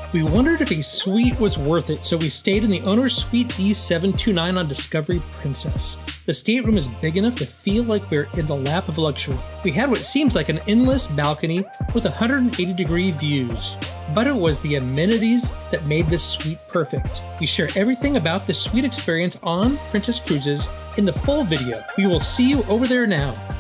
We wondered if a suite was worth it, so we stayed in the owner's suite D729 on Discovery Princess. The stateroom is big enough to feel like we're in the lap of luxury. We had what seems like an endless balcony with 180-degree views. But it was the amenities that made this suite perfect. We share everything about the suite experience on Princess Cruises in the full video. We will see you over there now.